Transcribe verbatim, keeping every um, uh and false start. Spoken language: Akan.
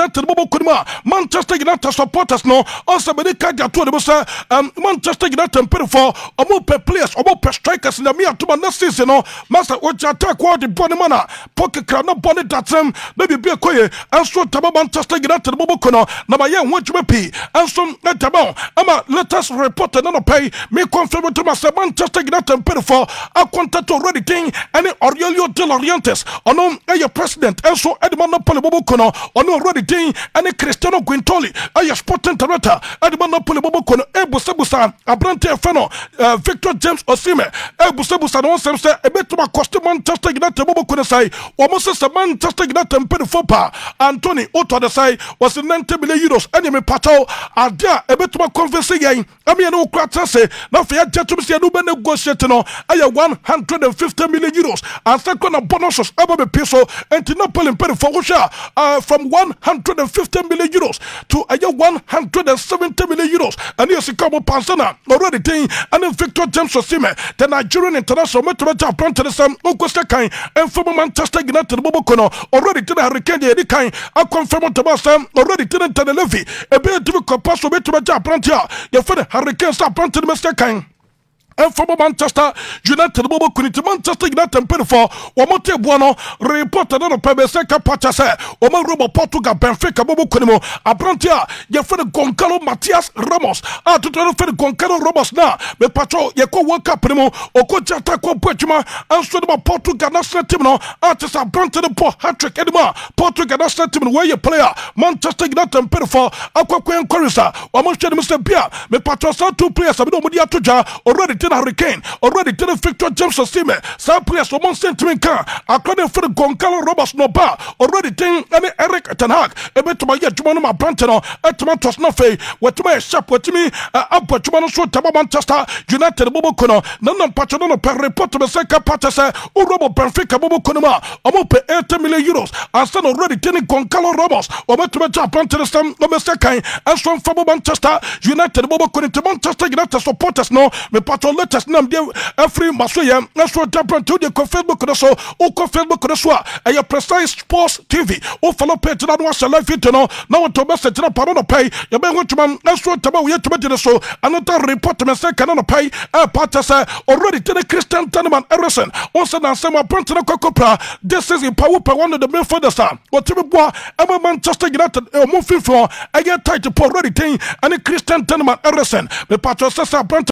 United bobo kunima Manchester United supporters no also be the card to the um Manchester United pay for omo pe players omo pe strikers in the me atuma next season no master what attack what the body mana pocket crowd no body that um maybe be koye and so taba Manchester United bobo kono na ma ye won't be and so let about ama let us report no pay me confirm to myself Manchester United pay for a contact already thing any Aurelio De Laurentiis ono a president and so Edmond Napoli bobo kono ono already thing any Cristiano Guintoli a sporting director Edmond Napoli bobo kono e busebusa abrante feno Victor James Osimehn e busebusa no sem say e betuma cost Manchester United bobo kono say almost say Manchester United pay for pa Anthony Otto the say was ninety million euros any me pato adia e betuma convince yen ami no kwata say na fa ya jetum say no be negotiate no aya one hundred fifty million euros and second bonuses aba be peso and Napoli pay for uh from one hundred fifty million euros to aya one hundred seventy million euros and yes come pansana already thing and Victor James Osimehn the Nigerian international metrometer apprentice the same Okosta Kane and from Manchester United bobo kono already to the Hurricane the Kane a confirm to Basam already to the Levy a bit difficult pass to metrometer apprentice the for the Hurricane apprentice Mister Kane and from Manchester United bobo kuniti Manchester United pay for omote buono reported on Pebeseka Pachase omo robo Portugal Benfica bobo kunimo abrantia ye for the Goncalo Matias Ramos a to tell for the Goncalo Ramos na me patrol ye ko World Cup primo okoja ta ko Portugal and so the Portugal national team no artist abrantia the po hat-trick edema Portugal national team where you player Manchester United pay for akwa encourage omo shede Mister Bia me patrol so two players abi no mo dia toja already Hurricane already to the Victor James Osimehn some players for one sentiment car according for the Goncalo Ramos no bar already thing any Eric Ten Hag a bit to my yet to my brantano at tomatoes no fay what to my shop what to me up what to so taba Manchester United bobo kono none of patrono per report to the second patasa or robo Benfica bobo konoma almost pay eighty million euros and stand already telling Goncalo Ramos or bet to my job brantano some no mistake and from from Manchester United bobo kono to Manchester United supporters no me patron let us name them every masoya let's what happened to the Facebook so o Facebook so a precise sports T V o follow page na no shall live it no now to message na paro no pay you be want to man let's what about we to be so another report me say can no pay a part say already to the Christian Tournament Erison on say na say my point na kokopra this is in power per one of the midfielders what to be boy am Manchester United mo fifo I get tight to already thing and the Christian Tournament Erison me part say